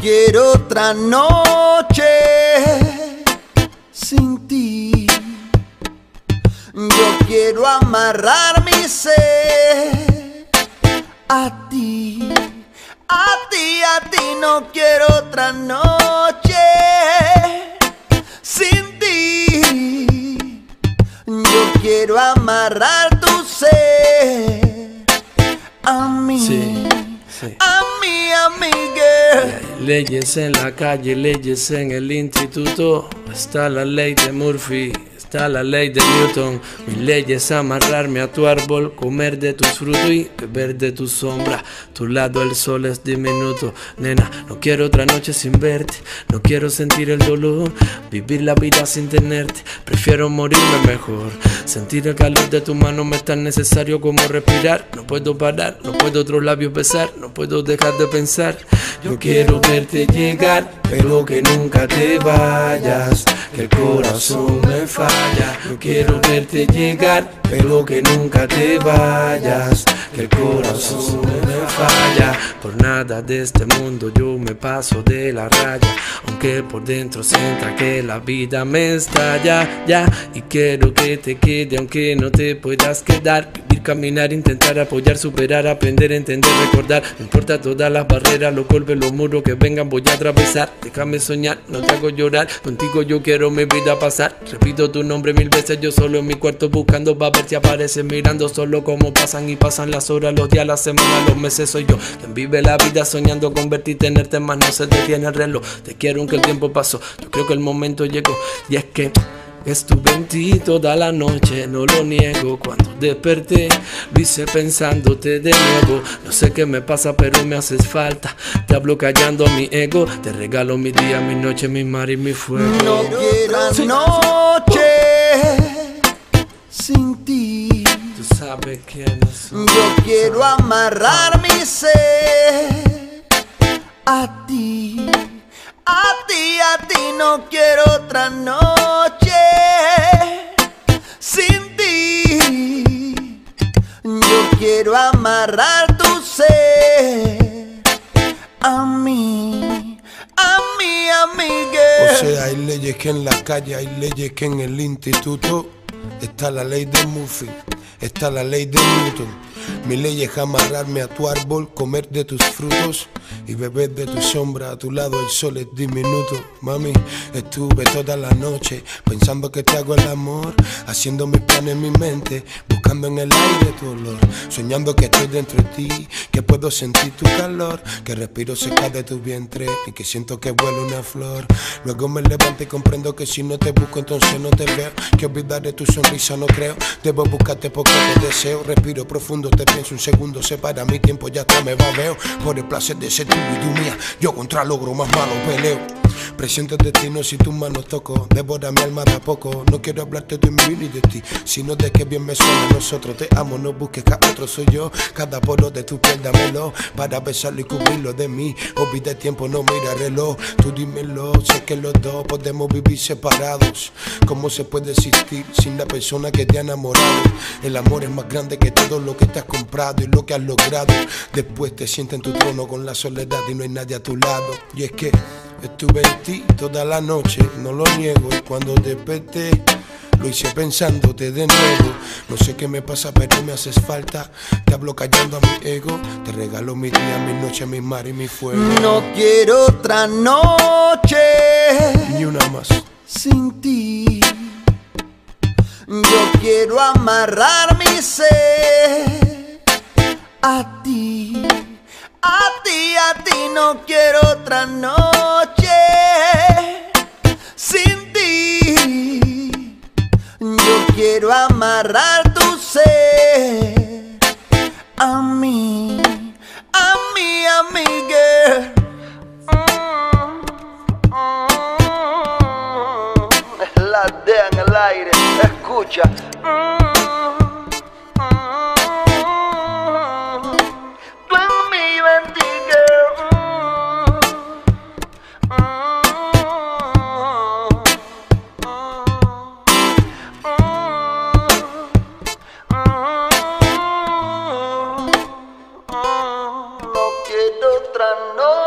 quiero otra noche sin ti. Yo quiero amarrar mi ser a ti, a ti, a ti. No quiero otra noche sin ti. Yo quiero amarrar tu ser a mí, sí. a mi girl. Hay leyes en la calle, leyes en el instituto. Está la ley de Murphy, está la ley de Newton. Mi ley es amarrarme a tu árbol, comer de tus frutos y beber de tu sombra. Tu lado el sol es diminuto. Nena, no quiero otra noche sin verte, no quiero sentir el dolor, vivir la vida sin tenerte. Prefiero morirme mejor. Sentir el calor de tu mano me es tan necesario como respirar. No puedo parar, no puedo otros labios besar, no puedo dejar de pensar. Yo quiero verte llegar, pero que nunca te vayas, que el corazón me falla. Yo quiero verte llegar, pero que nunca te vayas, que el corazón me falla. Por nada de este mundo yo me paso de la raya, aunque por dentro sienta que la vida me estalla, ya. Y quiero que te quede aunque no te puedas quedar. Vivir, caminar, intentar apoyar, superar, aprender, entender, recordar. No importa todas las barreras, los golpes, los muros que vengan voy a atravesar. Déjame soñar, no te hago llorar, contigo yo quiero mi vida pasar. Repito tu nombre 1000 veces, yo solo en mi cuarto buscando pa' ver si apareces, mirando solo cómo pasan y pasan las horas, los días, las semanas, los meses. Soy yo quien vive la vida soñando con verte y tenerte más, no se detiene el reloj. Te quiero aunque el tiempo pasó, yo creo que el momento llegó. Y es que estuve en ti toda la noche, no lo niego. Cuando desperté, lo hice pensándote de nuevo. No sé qué me pasa, pero me haces falta. Te hablo callando a mi ego. Te regalo mi día, mi noche, mi mar y mi fuego. No quiero noche sin ti. Tú sabes quiénes son. Yo quiero amarrar mi ser a ti, a ti, a ti. No quiero otra noche sin ti. Yo quiero amarrar tu ser a mí, a mi amiga. O sea, hay leyes que en la calle, hay leyes que en el instituto. Está la ley de Murphy, está la ley de Newton. Mi ley es amarrarme a tu árbol, comer de tus frutos y beber de tu sombra. A tu lado el sol es diminuto. Mami, estuve toda la noche pensando que te hago el amor, haciendo mis planes en mi mente, buscando en el aire tu olor, soñando que estoy dentro de ti, que puedo sentir tu calor, que respiro cerca de tu vientre y que siento que vuela una flor. Luego me levanto y comprendo que si no te busco entonces no te veo, que olvidaré tu sonrisa no creo. Debo buscarte porque te deseo. Respiro profundo, te pienso un segundo, separa mi tiempo, ya hasta me babeo. Por el placer de ser tú y tú mía, yo contra logro más malo peleo. Presiento el destino si tus manos toco, devora mi alma de a poco. No quiero hablarte de mí ni de ti, sino de que bien me suena a nosotros. Te amo, no busques que a otro soy yo. Cada poro de tu piel dámelo, para besarlo y cubrirlo de mí. Olvida el tiempo, no mira el reloj. Tú dímelo, sé que los dos podemos vivir separados. ¿Cómo se puede existir sin la persona que te ha enamorado? El amor es más grande que todo lo que te has comprado y lo que has logrado. Después te sientes en tu trono con la soledad y no hay nadie a tu lado. Y es que estuve en ti toda la noche, no lo niego. Y cuando desperté, lo hice pensándote de nuevo. No sé qué me pasa, pero me haces falta. Te hablo callando a mi ego. Te regalo mi día, mi noche, mi mar y mi fuego. No quiero otra noche ni una más sin ti. Yo quiero amarrar mi ser a ti, a ti, a ti. No quiero otra noche sin ti. Yo quiero amarrar tu ser a mí, a mi amiga. La idea en el aire, escucha. No quiero otra noche.